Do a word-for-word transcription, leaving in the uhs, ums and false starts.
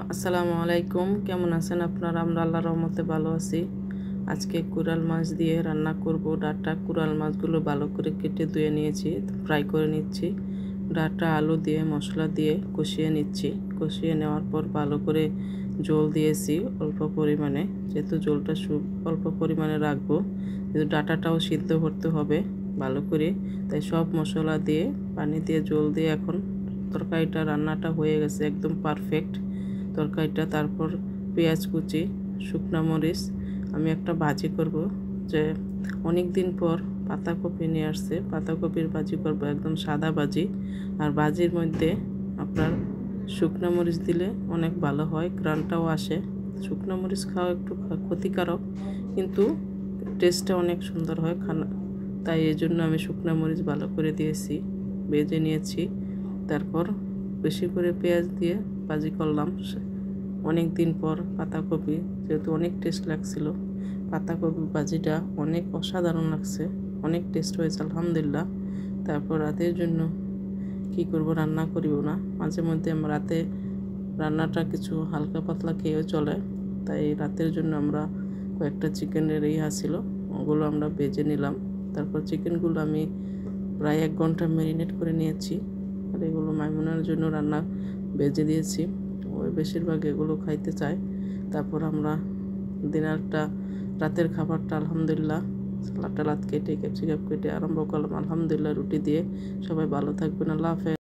আসসালামু আলাইকুম, কেমন আছেন আপনারা? আমরা আল্লাহর রহমতে ভালো আছি। আজকে কুরাল মাছ দিয়ে রান্না করব ডাঁটা। কুরাল মাছগুলো ভালো করে কেটে ধুয়ে নিয়েছি, ফ্রাই করে নিচ্ছি। ডাঁটা আলু দিয়ে মশলা দিয়ে কষিয়ে নিচ্ছি। কষিয়ে নেওয়ার পর ভালো করে জল দিয়েছি অল্প পরিমাণে, যেহেতু জলটা সুপ অল্প পরিমাণে রাখবো, যেহেতু ডাঁটাটাও সিদ্ধ করতে হবে ভালো করে, তাই সব মশলা দিয়ে পানি দিয়ে জল দিয়ে এখন তরকারিটা রান্নাটা হয়ে গেছে একদম পারফেক্ট তরকারিটা। তারপর পেঁয়াজ কুচি, শুকনা মরিচ, আমি একটা ভাজি করব, যে অনেক দিন পর পাতাকপি নিয়ে আসছে, পাতাকপির ভাজি করব, একদম সাদা ভাজি। আর ভাজির মধ্যে আপনার শুকনা মরিচ দিলে অনেক ভালো হয়, ঘ্রাণটাও আসে। শুকনো মরিচ খাওয়া একটু ক্ষতিকারক, কিন্তু টেস্টটা অনেক সুন্দর হয় খানা, তাই এই জন্য আমি শুকনো মরিচ ভালো করে দিয়েছি, ভেজে নিয়েছি। তারপর বেশি করে পেঁয়াজ দিয়ে ভাজি করলাম। অনেক দিন পর পাতাকপি, যেহেতু অনেক টেস্ট লাগছিল, পাতাকপি ভাজিটা অনেক অসাধারণ লাগছে, অনেক টেস্ট হয়েছে আলহামদুলিল্লাহ। তারপর রাতের জন্য কি করব, রান্না করিব না, মাঝে মধ্যে আমরা রাতে রান্নাটা কিছু হালকা পাতলা খেয়েও চলে, তাই রাতের জন্য আমরা কয়েকটা চিকেনের ইহা ছিল, ওগুলো আমরা ভেজে নিলাম। তারপর চিকেনগুলো আমি প্রায় এক ঘন্টা ম্যারিনেট করে নিয়েছি, আর এগুলো মাইমুনার জন্য রান্না ভেজে দিয়েছি, ওই বেশিরভাগ এগুলো খাইতে চায়। তারপর আমরা ডিনারটা, রাতের খাবারটা আলহামদুলিল্লাহ সালাদ টালাদ কেটে ক্যাপসিকাম কেটে আরম্ভ করলাম আলহামদুলিল্লাহ রুটি দিয়ে। সবাই ভালো থাকবেন, আল্লাহ হাফেজ।